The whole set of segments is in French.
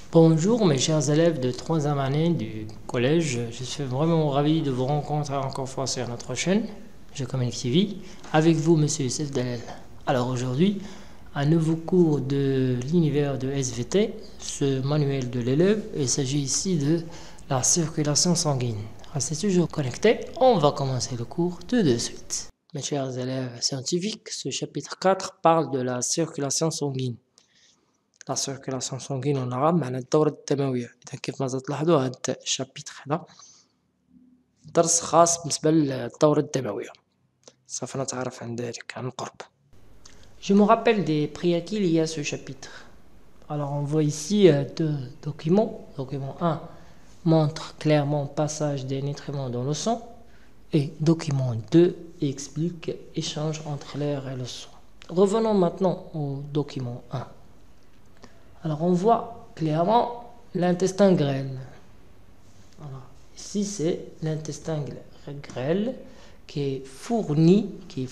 Bonjour mes chers élèves de 3e année du collège, je suis vraiment ravi de vous rencontrer encore une fois sur notre chaîne, Je Communique TV, avec vous monsieur Youssef Dalel. Alors aujourd'hui, un nouveau cours de l'univers de SVT, ce manuel de l'élève, il s'agit ici de la circulation sanguine. Restez toujours connectés, on va commencer le cours tout de suite. Mes chers élèves scientifiques, ce chapitre 4 parle de la circulation sanguine. La circulation sanguine en arabe معناها الدورة الدموية. إذا كيف ما تلاحظوا هذا الشابيتر هذا درس خاص بالنسبة للدورة الدموية. سوف نتعرف عن ذلك عن قرب. Je me rappelle des prérequis liés à ce chapitre. Alors on voit ici deux documents. Document 1 montre clairement le passage des nutriments dans le sang. Et document 2 explique l'échange entre l'air et le sang. Revenons maintenant au document 1. Alors on voit clairement l'intestin grêle. Alors, ici c'est l'intestin grêle qui est fourni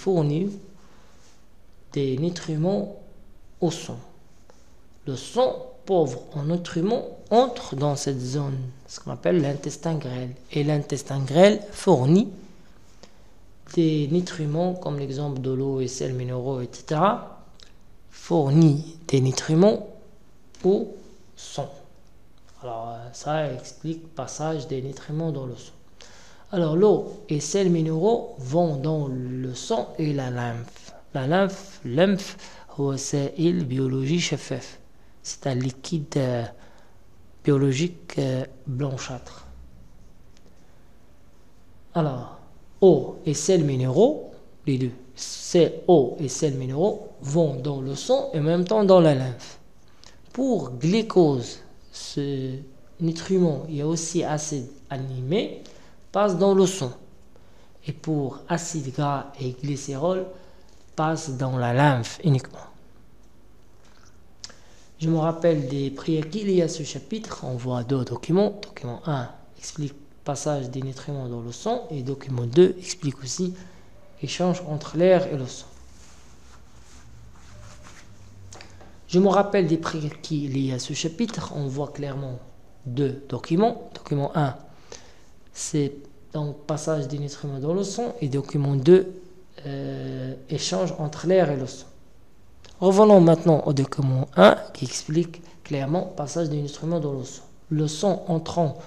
des nutriments au sang. Le sang pauvre en nutriments entre dans cette zone, ce qu'on appelle l'intestin grêle. Et l'intestin grêle fournit des nutriments comme l'exemple de l'eau et sels minéraux, etc. Fournit des nutriments au sang. Alors ça explique le passage des nutriments dans le sang. Alors l'eau et sels minéraux vont dans le sang et la lymphe. La lymphe هو سائل بيولوجي شفاف. C'est un liquide biologique blanchâtre. Alors eau et sels minéraux, les deux, ces eau et sels minéraux vont dans le sang et en même temps dans la lymphe. Pour glucose, ce nutriment, il y a aussi acide aminé, passe dans le sang. Et pour acide gras et glycérol, passe dans la lymphe uniquement. Je me rappelle des prérequis liés à ce chapitre. On voit deux documents. Document 1 explique le passage des nutriments dans le sang et document 2 explique aussi l'échange entre l'air et le sang. Je me rappelle des prérequis liés à ce chapitre. On voit clairement deux documents. Document 1, c'est donc passage des nutriments dans le sang. Et document 2, échange entre l'air et le sang. Revenons maintenant au document 1 qui explique clairement passage des nutriments dans le sang. Le sang entrant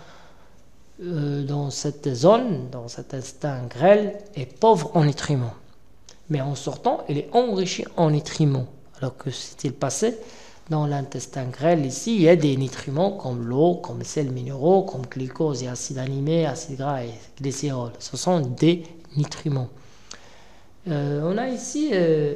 dans cette zone, dans cet intestin grêle, est pauvre en nutriments. Mais en sortant, il est enrichi en nutriments. Alors que s'est-il passé dans l'intestin grêle ici, il y a des nutriments comme l'eau, comme les sels minéraux, comme glucose et acide aminé, acide gras et glycérol. Ce sont des nutriments. On a ici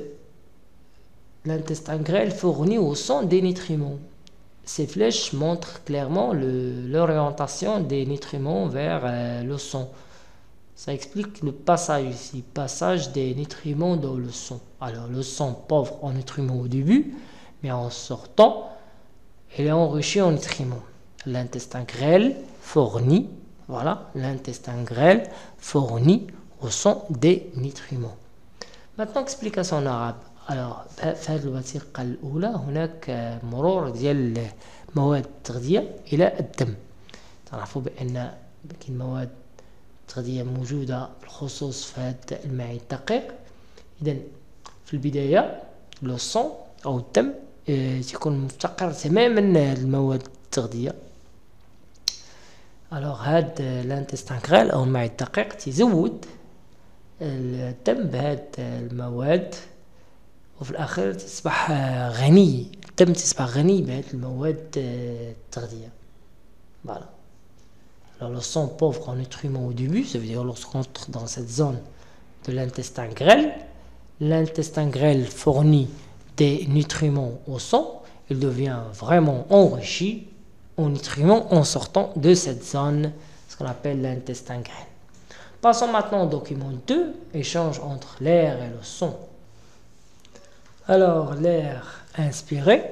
l'intestin grêle fournit au sang des nutriments. Ces flèches montrent clairement l'orientation des nutriments vers le sang. Ça explique le passage ici, passage des nutriments dans le sang. Alors le sang pauvre en nutriments au début, mais en sortant, il est enrichi en nutriments. L'intestin grêle fournit, voilà, l'intestin grêle fournit au sang des nutriments. Maintenant explication en arabe. Alors في هذه الوثيقة الأولى هناك مرور ديال مواد التغذية إلى الدم. تعرفوا بأن كاين مواد التغذية موجودة بالخصوص في هذا الماء الدقيق. إذن في البداية لو سون أو الدم تكون مفتقر تماما للمواد التغذية. alors هذا الانتستان غريل أو الماء الدقيق تزود الدم بهذه المواد وفي الأخير تصبح غني. الدم تصبح غني بهذه المواد التغذية. voilà. Alors le sang pauvre en nutriments au début, ça veut dire lorsqu'on entre dans cette zone de l'intestin grêle, l'intestin grêle fournit des nutriments au sang, il devient vraiment enrichi en nutriments en sortant de cette zone, ce qu'on appelle l'intestin grêle. Passons maintenant au document 2, échange entre l'air et le sang. Alors l'air inspiré,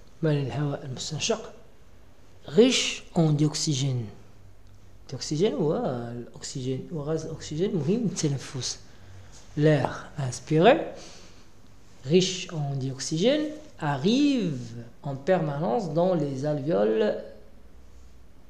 riche en dioxygène. الأكسجين هو الأكسجين وغاز الأكسجين مهم للتنفس. L'air inspiré, riche en dioxygène, arrive en permanence dans les alvéoles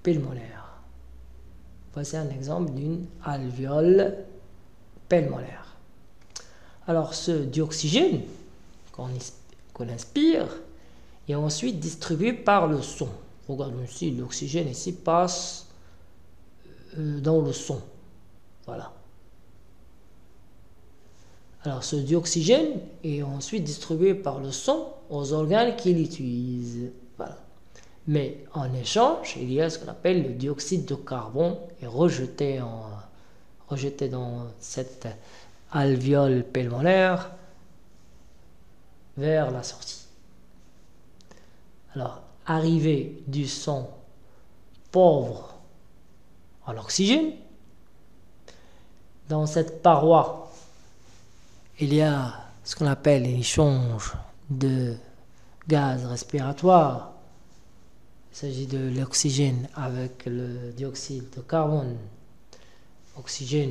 pulmonaire. Voici un exemple d'une alvéole pulmonaire. Alors ce dioxygène qu'on inspire est ensuite distribué par le son. Regardons ici, l'oxygène ici passe dans le son. Voilà. Alors ce dioxygène est ensuite distribué par le son aux organes qui l'utilisent. Voilà. Mais en échange, il y a ce qu'on appelle le dioxyde de carbone et rejeté dans cette alvéole pulmonaire vers la sortie. Alors, arrivée du son pauvre en oxygène, dans cette paroi, il y a ce qu'on appelle l'échange de gaz respiratoire. Il s'agit de l'oxygène avec le dioxyde de carbone. Oxygène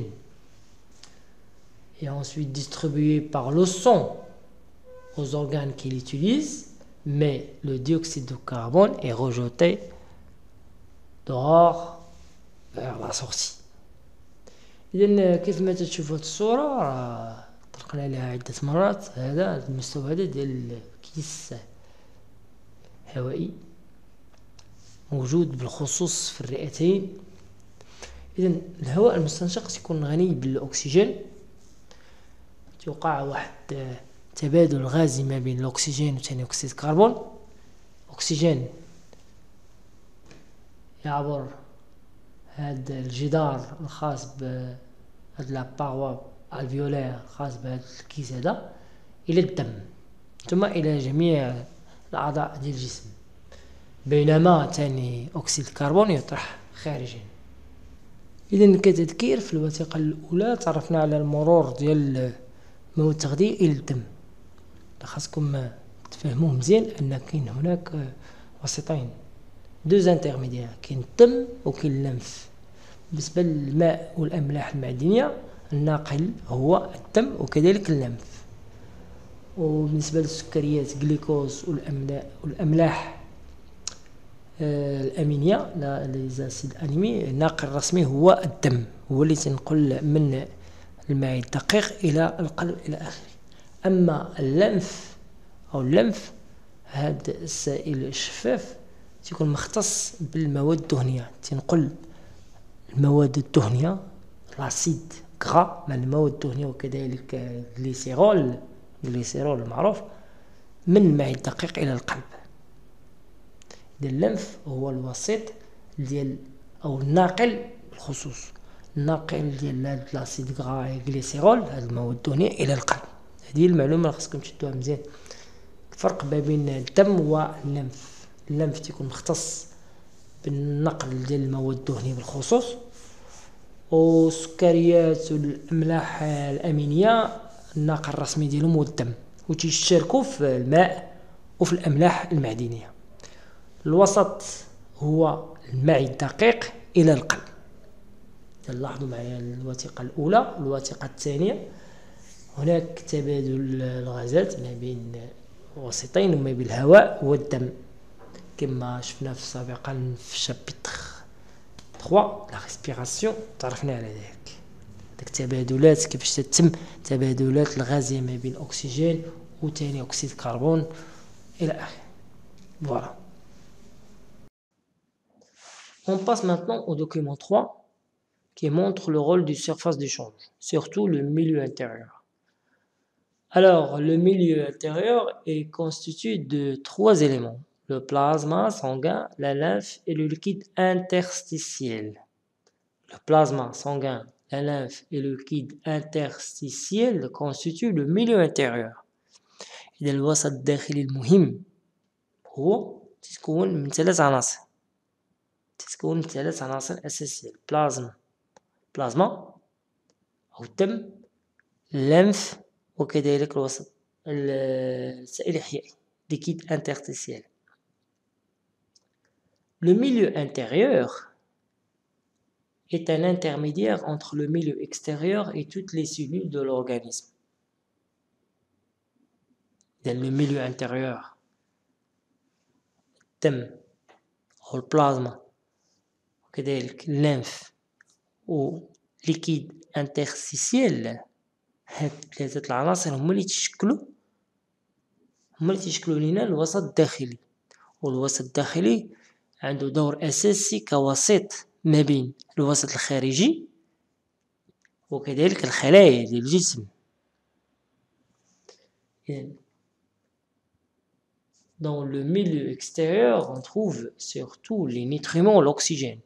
est ensuite distribué par le son aux organes qui l'utilisent, mais le dioxyde de carbone est rejeté dehors vers la sortie. إذن كيف ما تشوفوا الصورة طرقنا عليها عدة مرات. هذا المستوى هذا ديال كيس هوائي موجود بالخصوص في الرئتين. إذن الهواء المستنشق يكون غني بالأكسجين، توقع واحد تبادل غازي ما بين الأكسجين وثاني أكسيد الكربون. أكسجين يعبر هذا الجدار الخاص بهاد لاباروا الفيولير الخاص بهذا الكيس هذا إلى الدم ثم إلى جميع الأعضاء ديال الجسم، بينما ثاني أكسيد الكربون يطرح خارجيا. إذن كتذكير في الوثيقة الأولى تعرفنا على المرور ديال مواد التغذية إلى الدم. خاصكم تفهموه مزيان أن كاين هناك وسيطين، دوز انترميديير، كاين الدم وكاين اللنف. بالنسبة للماء والأملاح المعدنية الناقل هو الدم وكذلك اللنف. وبالنسبة للسكريات جليكوز والأملاح الأمينية ليزاسيد أنيمي، الناقل الرسمي هو الدم، هو اللي تنقل من الماء الدقيق إلى القلب إلى آخره. أما اللنف هذا السائل الشفاف تكون مختص بالمواد الدهنية، تنقل المواد الدهنية لاسيد غرا من المواد الدهنية وكذلك الجليسيرول المعروف من الماء الدقيق إلى القلب. اللنف هو الوسيط ديال أو الناقل بالخصوص، الناقل ديال هاد لاسيد غرا جليسيرول هاد المواد الدهنية إلى القلب. هذه المعلومة اللي خاصكم تشدوها مزيان. الفرق ما بين الدم واللنف، اللنف تيكون مختص بالنقل ديال المواد الدهنية بالخصوص، والسكريات والأملاح الأمينية الناقل الرسمي ديالهم هو الدم، وتيشاركوا في الماء وفي الأملاح المعدنية. الوسط هو الماء الدقيق إلى القلب. لاحظوا معايا الوثيقة الأولى والوثيقة الثانية، هناك تبادل الغازات ما بين وسيطين وما بين الهواء والدم كما شفنا سابقا في شابتر 3 لا ريسبيراسيون، تعرفنا على ذلك. داك التبادلات كيفاش تتم تبادلات الغازية ما بين الأكسجين وثاني أكسيد الكربون إلى آخره. Voilà. On passe maintenant au document 3 qui montre le rôle du surface d'échange, surtout le milieu intérieur. Alors, le milieu intérieur est constitué de 3 éléments: le plasma sanguin, la lymphe et le liquide interstitiel. Le plasma sanguin, la lymphe et le liquide interstitiel constituent le milieu intérieur. إذا الوسط الداخلي المهم هو تتكون من 3 عناصر أساسية: بلازما أو الدم، الليمف، وكذلك الوسط السائل الحيوي liquide interstitiel. Le milieu intérieur est un intermédiaire entre le milieu extérieur et toutes les cellules de l'organisme. Dans le milieu intérieur, الدم أو البلازما وكذلك الليمف وليكيد انترستيسيال. هاد ثلاثة العناصر هما اللي تشكلوا لنا الوسط الداخلي. والوسط الداخلي عنده دور أساسي كوسيط ما بين الوسط الخارجي وكذلك الخلايا ديال الجسم. Dans le milieu extérieur, on trouve surtout les nutriments, l'oxygène.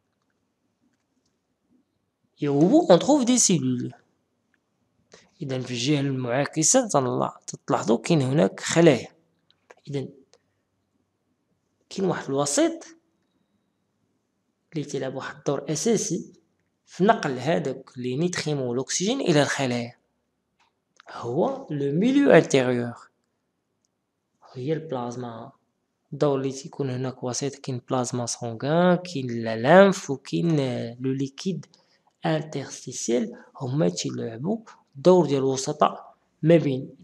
Et au bout, on trouve des cellules. إذا في الجهة المعاكسة تلاحظوا كاين هناك خلايا. إذا كاين واحد الوسيط اللي تلعب واحد الدور أساسي في نقل هذاك لي نيتريمون والأكسجين إلى الخلايا، هو لو ميليو انتيريور، هي البلازما. الدور اللي تيكون هناك وسيط، كاين بلازما سونغان، كاين لا لانف، وكاين لو ليكيد انترستيسيال، هما تيلعبوا الدور ديال الوسطاء ما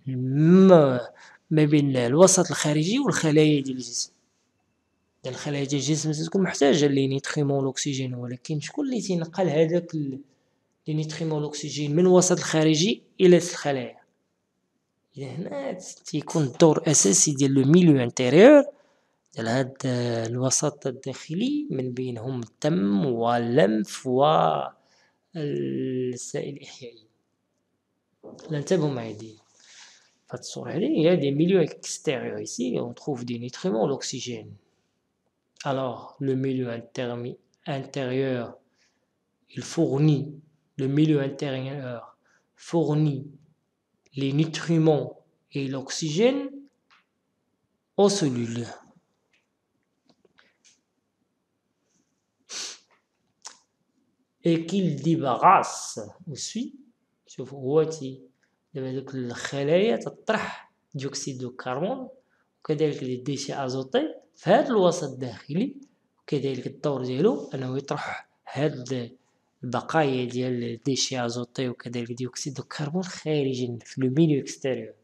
بين الوسط الخارجي والخلايا ديال الجسم. الخلايا ديال الجسم تكون محتاجه لي نيتريمون والاكسجين، ولكن شكون اللي تينقل هذاك لي نيتريمون والاكسجين من الوسط الخارجي الى الخلايا؟ اذا هنا تيكون الدور الاساسي ديال لو ميليو انتيريور ديال هاد الوسط الداخلي، من بينهم الدم واللمف والسائل الإحيائي. انتبهوا معايا دي هاد الصورة هادي هي دي ميليو اكستيريور. ici on trouve des nutriments l'oxygène. Alors le milieu intérieur, il fournit, le milieu intérieur fournit les nutriments et l'oxygène aux cellules. Et qu'il débarrasse aussi. شوفوا هو دابا دوك الخلايا تطرح ديوكسيد دو كربون وكذلك لي ديشي ازوتي في هذا الوسط الداخلي، وكذلك الدور ديالو انه يطرح هاد البقايا ديال الديشي ازوتي وكذلك ديوكسيد دو كربون خارجا في لو ميليو اكستيريور.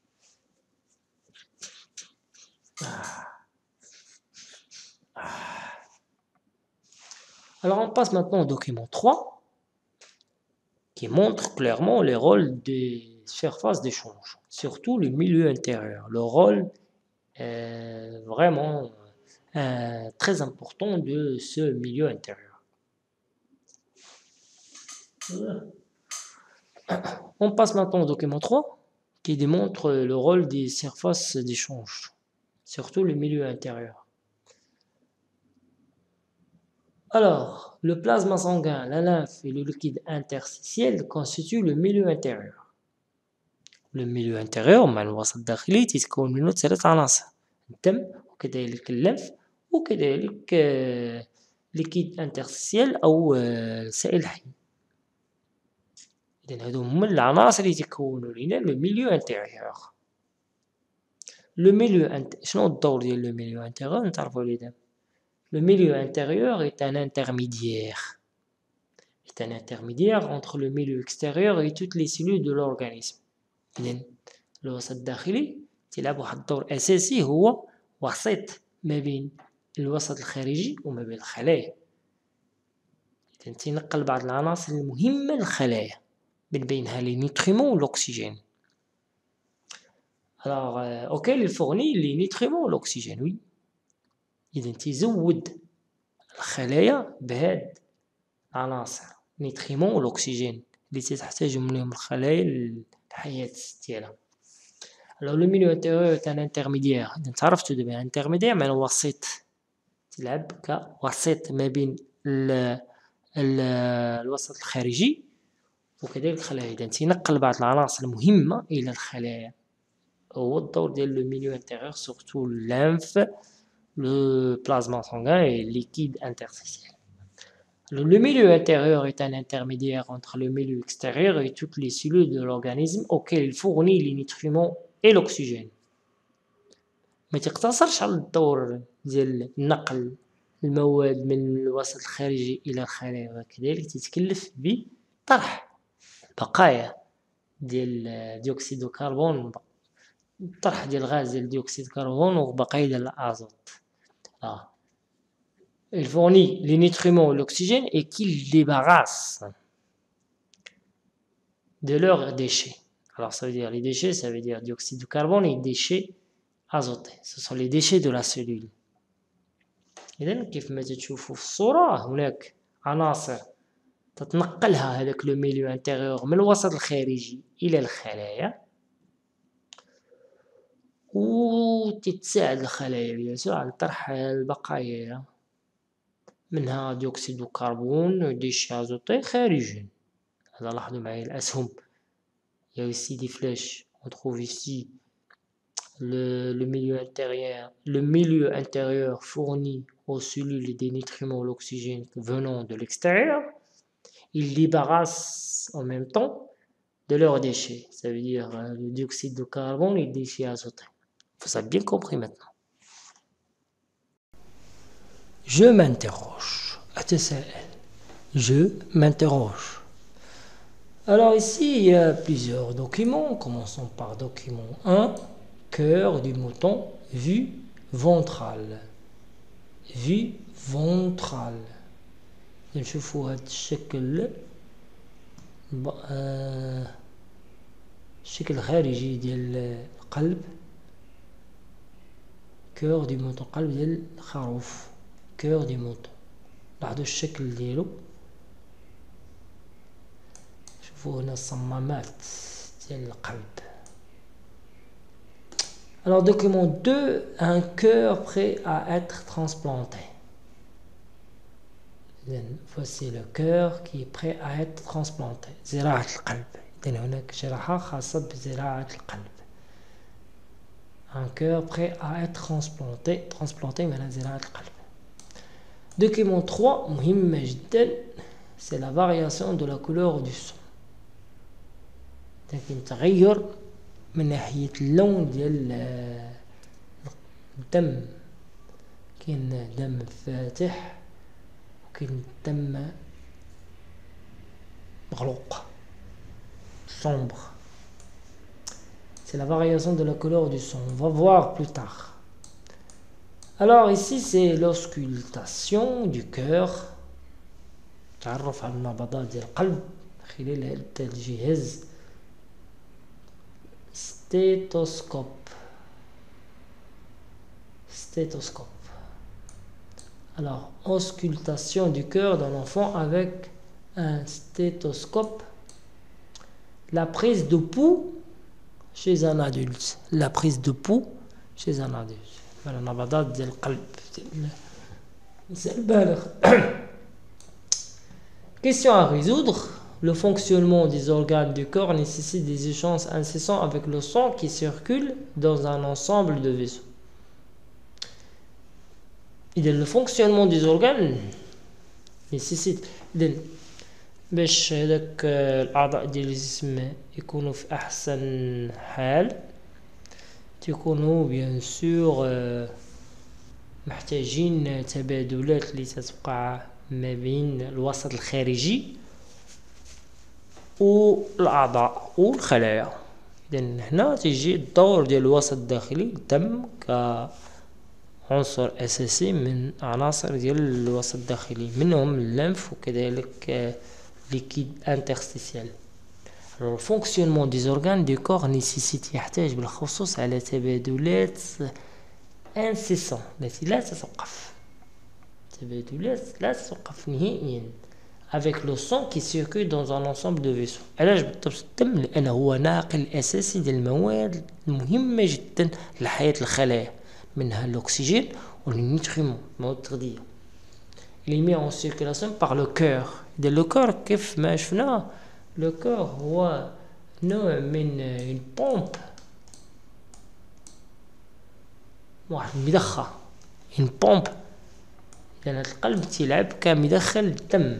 Alors on passe maintenant au document 3 qui montre clairement les rôles des surfaces d'échange, surtout le milieu intérieur. Le rôle vraiment très important de ce milieu intérieur. On passe maintenant au document 3 qui démontre le rôle des surfaces d'échange, surtout le milieu intérieur. Alors, le plasma sanguin, la lymphe et le liquide interstitiel constituent le milieu intérieur. Le milieu intérieur مع الوسط الداخلي تتكون منه 3 عناصر: الدم وكذلك الليمف وكذلك liquide interstitiel أو سائل الحي. إذن هادو هما العناصر اللي تكونوا لنا le milieu intérieur. شنو الدور ديال le milieu intérieur نتعرفوا عليه دابا. Le milieu intérieur est un intermédiaire. C'est un intermédiaire entre le milieu extérieur et toutes les cellules de l'organisme. الوسط الداخلي تلعب واحد الدور أساسي، هو وسيط ما بين الوسط الخارجي وما بين الخلايا. إذن تنقل بعض العناصر المهمة للخلايا من بينها les nutriments والأكسجين. Alors, auquel il fournit les nutriments والأكسجين. Oui. إذن تزود الخلايا بهاد العناصر نيتريمون والأكسجين اللي تحتاج منهم الخلايا للحياة ديالها. Alors le milieu intérieur est un intermédiaire. إذن تعرفتوا دابا intermédiaire معناه وسيط، تلعب كوسيط ما بين الوسط الخارجي وكذلك الخلايا. إذن تنقل بعض العناصر المهمة إلى الخلايا، هو الدور ديال le milieu intérieur surtout lymphe, le plasma sanguin et le liquide interstitiel. Le milieu intérieur est un intermédiaire entre le milieu extérieur et toutes les cellules de l'organisme auxquelles il fournit les nutriments et l'oxygène. ما تقتصرش على الدور ديال نقل المواد من الوسط الخارجي إلى الخلايا، وكذلك تتكلف بطرح بقايا ديال ديوكسيد الكربون، طرح ديال غاز ديال ديوكسيد الكربون وبقايا ديال الازوت. il fournit les nutriments et l'oxygène et qu'il débarrasse de leurs déchets. Alors ça veut dire les déchets, ça veut dire dioxyde de carbone et déchets azotés. Ce sont les déchets de la cellule. إذن كيف ما تشوفوا في الصورة هناك عناصر تتنقلها هذاك لو ميليو انتيريور من الوسط الخارجي إلى الخلايا وتتساعد الخلايا بيان على طرح البقايا منها ديوكسيد الكربون وديشي ازوتي خارجيا. هذا لاحظوا معايا الأسهم. Il y a aussi des flèches. On trouve ici le milieu intérieur. Le milieu intérieur fournit aux cellules des nutriments, l'oxygène venant de l'extérieur. Il débarrasse en même temps de leurs déchets. Ça veut dire le dioxyde de carbone et les déchets azotés. Vous avez bien compris maintenant. Je m'interroge. Je m'interroge. Alors ici, il y a plusieurs documents. Commençons par document 1. Cœur du mouton, vue ventrale. Vue ventrale. نشوفوا هذا الشكل الشكل الخارجي ديال القلب. كور دي موتون قلب ديال الخروف. كور دي موتون. لاحظوا الشكل ديالو. شوفوا هنا الصمامات ديال القلب. Alors document 2, un cœur prêt à être transplanté. Voici le cœur qui est prêt à être transplanté. زراعة القلب. إذن هناك جراحة خاصة بزراعة القلب. Un cœur prêt à être transplanté. Transplanté معناها زراعة القلب. Document 3 مهمة جدا. C'est la variation de la couleur du sang. لكن تغير من ناحية اللون ديال الدم. كاين دم فاتح وكاين دم مغلوق sombre. C'est la variation de la couleur du sang. On va voir plus tard. Alors ici c'est l'auscultation du cœur. تعرف على النبضات ديال القلب خلال هذا الجهاز. Stéthoscope. Stéthoscope. Alors, auscultation du cœur d'un enfant avec un stéthoscope. La prise de pouls chez un adulte. La prise de pouls chez un adulte. Voilà, نبضات ديال القلب. C'est البالغ. Question à résoudre. Le fonctionnement des organes du corps nécessite des échanges incessants avec le sang qui circule dans un ensemble de vaisseaux. Le fonctionnement des organes nécessite باش هذاك الأعضاء ديال الجسم يكونوا في أحسن حال تكونوا بيان سور محتاجين تبادلات اللي تتوقع ما بين الوسط الخارجي والأعضاء والخلايا. إذن هنا تيجي الدور ديال الوسط الداخلي الدم كعنصر أساسي من عناصر ديال الوسط الداخلي منهم الليمف وكذلك liquide interstitiel. Alors, le fonctionnement des organes du corps nécessite يحتاج بالخصوص على تبادلات incessant التي لا تتوقف. تبادلات لا تتوقف نهائيا avec le sang qui circule dans un ensemble de vaisseaux. علاش بالضبط الدم؟ لأنه هو ناقل أساسي ديال المواد المهمة جدا لحياة الخلايا منها الأكسجين والنيوتريمون مواد التغذية. Il est mis en circulation par le cœur. Le cœur كيف ما شفنا le cœur هو نوع من une pompe واحد المضخة une pompe لأن القلب تيلعب كمدخل الدم.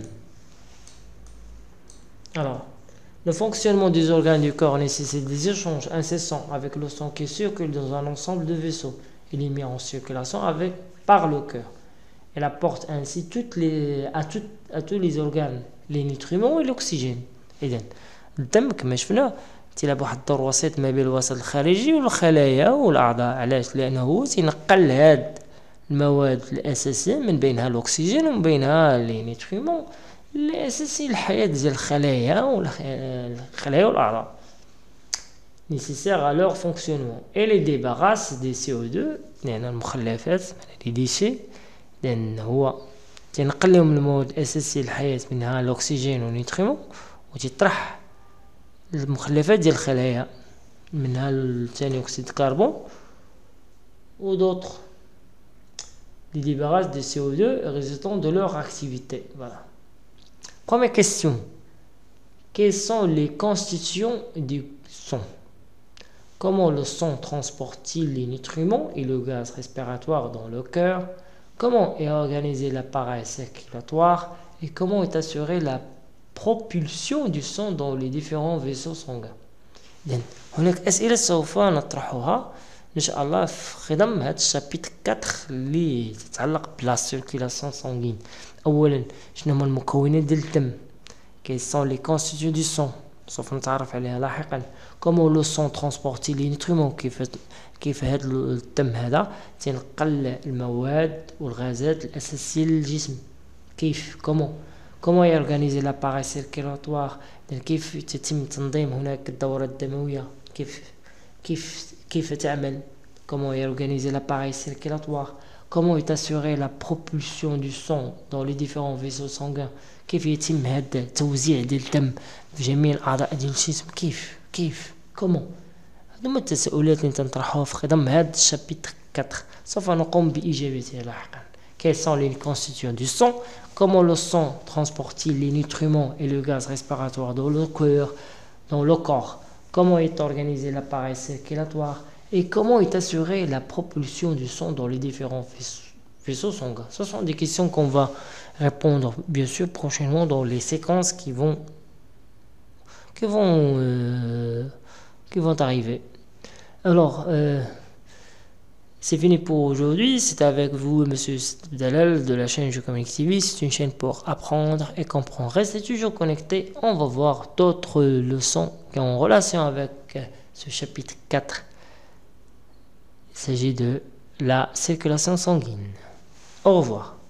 Alors, le fonctionnement des organes du corps nécessite des échanges incessants avec le sang qui circule dans un ensemble de vaisseaux. Il est mis en circulation par le cœur. Elle apporte ainsi à tous les organes les nutriments et l'oxygène. إذن الدم كما شفنا تيلعب واحد الدور وسيط ما بين الوسط الخارجي والخلايا والأعضاء. علاش؟ لأنه هو تينقل هاد المواد الأساسية من بينها الأكسجين ومن بينها les nutriments الأساسي للحياة ديال الخلايا والأعضاء nécessaires à leur fonctionnement et les débarrasse des CO2 لأن المخلفات les déchets لأن هو تنقل لهم المواد الأساسية للحياة منها الأكسجين والنيتريمون وتطرح المخلفات ديال الخلايا منها ثاني أكسيد الكربون ou d'autres les débarrasse des CO2 résultant de leur activité. Voilà. Première question. Quels sont les constituants du son? Comment le son transporte-t-il les nutriments et le gaz respiratoire dans le cœur? Comment est organisé l'appareil circulatoire? Et comment est assurée la propulsion du sang dans les différents vaisseaux sanguins? هناك أسئلة سوف نطرحها إن شاء الله في خضم هذا الشابيتر 4 اللي تتعلق بلا سيركيلاسيون سانغين. أولا شنو هما المكونات ديال الدم؟ كي سون لي كونستيتيو دو سون سوف نتعرف عليها لاحقا. كومون لو سون ترانسبورتي لي نيتريمون كيف هذا الدم هذا تنقل المواد والغازات الأساسية للجسم. كيف كومون يورغانيزي لاباري سيركيلاتوار كيف تتم تنظيم هناك الدورة الدموية كيف تعمل comment est organisé l'appareil circulatoire comment est assurée la propulsion du sang dans les différents vaisseaux sanguins كيف يتم هذا التوزيع ديال الدم في جميع الأعضاء ديال الجسم كيف comment هذوما التساؤلات اللي تنطرحوها في خضم هذا الشابيتر 4 سوف نقوم بإجابتها لاحقا. Quels sont les constituants du sang? Comment le sang transporte-t-il les nutriments et le gaz respiratoire dans le corps? Comment est organisé l'appareil circulatoire? Et comment est assurée la propulsion du sang dans les différents vaisseaux sanguins? Ce sont des questions qu'on va répondre bien sûr prochainement dans les séquences qui vont arriver. Alors, c'est fini pour aujourd'hui. C'est avec vous, Monsieur Dalal de la chaîne Je Communique TV. C'est une chaîne pour apprendre et comprendre. Restez toujours connectés. On va voir d'autres leçons qui ont en relation avec ce chapitre 4. Il s'agit de la circulation sanguine. Au revoir.